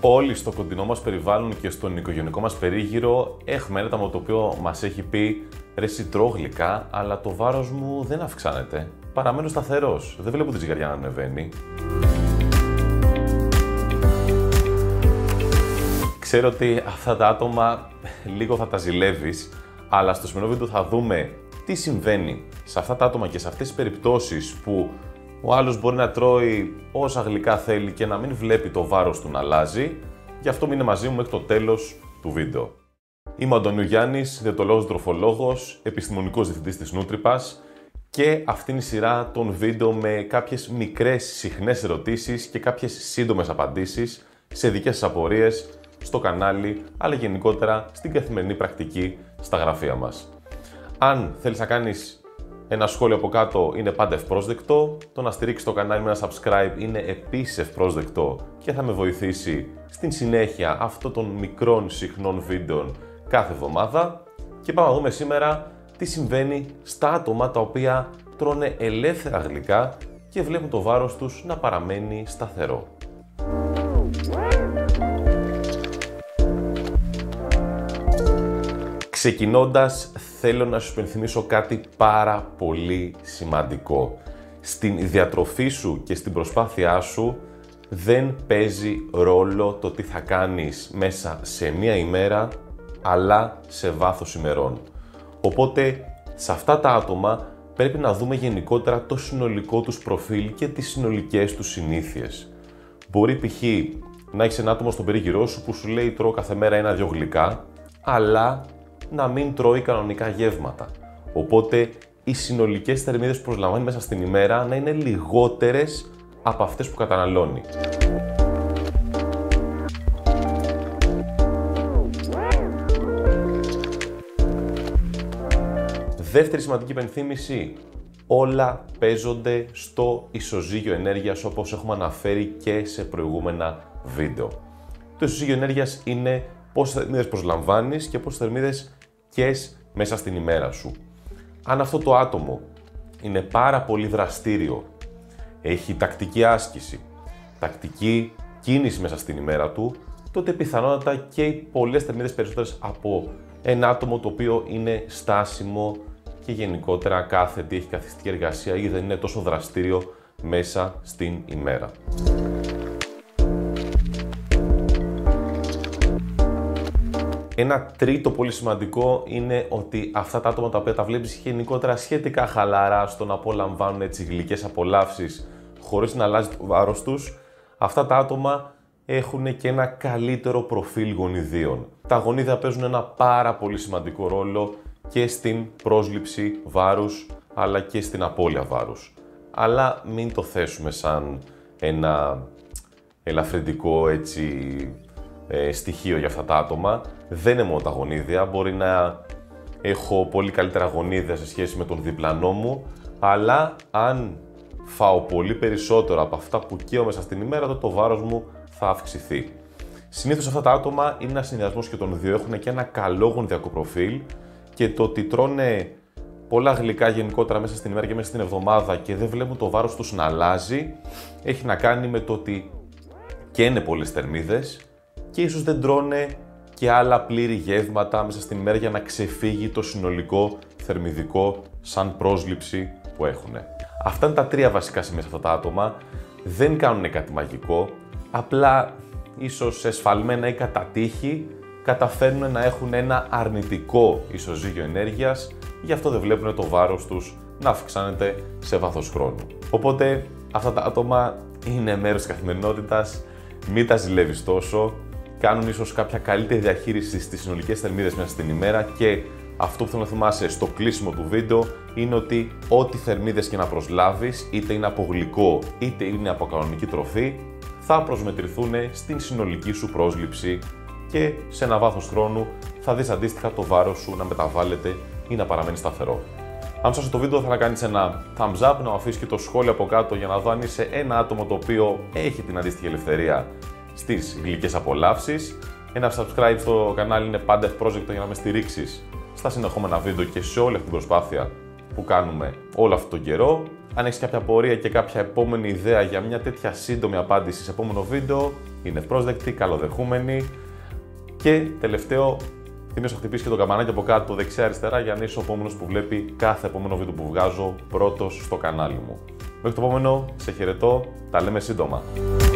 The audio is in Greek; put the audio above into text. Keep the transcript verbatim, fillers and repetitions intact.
Όλοι στο κοντινό μας περιβάλλον και στον οικογενειακό μας περίγυρο έχουμε ένα άτομο το οποίο μας έχει πει «Ρε εσύ τρώω γλυκά, αλλά το βάρος μου δεν αυξάνεται. Παραμένω σταθερός, δεν βλέπω τη ζυγαριά να ανεβαίνει». Ξέρω ότι αυτά τα άτομα λίγο θα τα ζηλεύεις, αλλά στο σημερινό βίντεο θα δούμε τι συμβαίνει σε αυτά τα άτομα και σε αυτές τις περιπτώσεις που ο άλλος μπορεί να τρώει όσα γλυκά θέλει και να μην βλέπει το βάρος του να αλλάζει. Γι' αυτό μείνε μαζί μου μέχρι το τέλος του βίντεο. Είμαι ο Αντωνίου Γιάννης, διαιτολόγος τροφολόγος, επιστημονικός διευθυντής της Nutripass και αυτή είναι η σειρά των βίντεο με κάποιες μικρές συχνές ερωτήσεις και κάποιες σύντομες απαντήσεις σε δικές σας απορίες στο κανάλι, αλλά γενικότερα στην καθημερινή πρακτική στα γραφεία μας. Αν θέλεις να κάνεις ένα σχόλιο από κάτω, είναι πάντα ευπρόσδεκτο. Το να στηρίξεις το κανάλι με ένα subscribe είναι επίσης ευπρόσδεκτο και θα με βοηθήσει στην συνέχεια αυτών των μικρών συχνών βίντεο κάθε εβδομάδα. Και πάμε να δούμε σήμερα τι συμβαίνει στα άτομα τα οποία τρώνε ελεύθερα γλυκά και βλέπουν το βάρος τους να παραμένει σταθερό. Ξεκινώντας, θέλω να σου υπενθυμίσω κάτι πάρα πολύ σημαντικό. Στην διατροφή σου και στην προσπάθειά σου δεν παίζει ρόλο το τι θα κάνεις μέσα σε μία ημέρα, αλλά σε βάθος ημερών. Οπότε, σε αυτά τα άτομα πρέπει να δούμε γενικότερα το συνολικό τους προφίλ και τις συνολικές τους συνήθειες. Μπορεί π.χ. να έχεις ένα άτομο στον περίγυρό σου που σου λέει τρώω κάθε μέρα ένα-δυο γλυκά, αλλά να μην τρώει κανονικά γεύματα. Οπότε οι συνολικές θερμίδες που προσλαμβάνει μέσα στην ημέρα να είναι λιγότερες από αυτές που καταναλώνει. Δεύτερη σημαντική υπενθύμηση, όλα παίζονται στο ισοζύγιο ενέργειας όπως έχουμε αναφέρει και σε προηγούμενα βίντεο. Το ισοζύγιο ενέργειας είναι πόσες θερμίδες προσλαμβάνεις και πόσες θερμίδες καις μέσα στην ημέρα σου. Αν αυτό το άτομο είναι πάρα πολύ δραστήριο, έχει τακτική άσκηση, τακτική κίνηση μέσα στην ημέρα του, τότε πιθανότατα καίει πολλές θερμίδες περισσότερες από ένα άτομο το οποίο είναι στάσιμο και γενικότερα κάθετη, έχει καθιστική εργασία ή δεν είναι τόσο δραστήριο μέσα στην ημέρα. Ένα τρίτο πολύ σημαντικό είναι ότι αυτά τα άτομα τα οποία τα βλέπεις γενικότερα σχετικά χαλαρά στο να απολαμβάνουν έτσι γλυκές απολαύσεις χωρίς να αλλάζει το βάρος τους, αυτά τα άτομα έχουν και ένα καλύτερο προφίλ γονιδίων. Τα γονίδια παίζουν ένα πάρα πολύ σημαντικό ρόλο και στην πρόσληψη βάρους αλλά και στην απώλεια βάρους. Αλλά μην το θέσουμε σαν ένα ελαφρυντικό έτσι ε, στοιχείο για αυτά τα άτομα. Δεν είναι μόνο τα γονίδια, μπορεί να έχω πολύ καλύτερα γονίδια σε σχέση με τον διπλανό μου, αλλά αν φάω πολύ περισσότερο από αυτά που καίω μέσα στην ημέρα, τότε το βάρος μου θα αυξηθεί. Συνήθως αυτά τα άτομα είναι ένας συνδυασμός και των δύο, έχουν και ένα καλό γονιδιακό προφίλ και το ότι τρώνε πολλά γλυκά γενικότερα μέσα στην ημέρα και μέσα στην εβδομάδα και δεν βλέπουν το βάρος τους να αλλάζει, έχει να κάνει με το ότι καίνε πολλές θερμίδες και ίσως δεν τρώνε και άλλα πλήρη γεύματα μέσα στην ημέρα για να ξεφύγει το συνολικό θερμιδικό σαν πρόσληψη που έχουν. Αυτά είναι τα τρία βασικά σημεία σε αυτά τα άτομα. Δεν κάνουν κάτι μαγικό, απλά ίσως εσφαλμένα ή κατά τύχη καταφέρνουν να έχουν ένα αρνητικό ισοζύγιο ενέργειας, γι' αυτό δεν βλέπουν το βάρος τους να αυξάνεται σε βάθος χρόνου. Οπότε αυτά τα άτομα είναι μέρος της καθημερινότητας, μην τα ζηλεύεις τόσο. Κάνουν ίσως κάποια καλύτερη διαχείριση στις συνολικές θερμίδες μέσα στην ημέρα και αυτό που θέλω να θυμάσαι στο κλείσιμο του βίντεο είναι ότι ό,τι θερμίδες και να προσλάβεις, είτε είναι από γλυκό είτε είναι από κανονική τροφή, θα προσμετρηθούν στην συνολική σου πρόσληψη και σε ένα βάθος χρόνου θα δεις αντίστοιχα το βάρος σου να μεταβάλλεται ή να παραμένει σταθερό. Αν σου άρεσε το βίντεο θα να κάνεις ένα thumbs up, να αφήσεις και το σχόλιο από κάτω για να δω αν είσαι ένα άτομο το οποίο έχει την αντίστοιχη ελευθερία στις γλυκές απολαύσεις. Ένα subscribe στο κανάλι είναι πάντα ευπρόσδεκτο για να με στηρίξεις στα συνεχόμενα βίντεο και σε όλη αυτή την προσπάθεια που κάνουμε όλο αυτόν τον καιρό. Αν έχεις κάποια απορία και κάποια επόμενη ιδέα για μια τέτοια σύντομη απάντηση σε επόμενο βίντεο, είναι ευπρόσδεκτη, καλοδεχούμενη. Και τελευταίο, θυμίζω να χτυπήσεις και το καμπανάκι από κάτω δεξιά-αριστερά για να είσαι ο επόμενος που βλέπει κάθε επόμενο βίντεο που βγάζω πρώτος στο κανάλι μου. Μέχρι το επόμενο, σε χαιρετώ, τα λέμε σύντομα.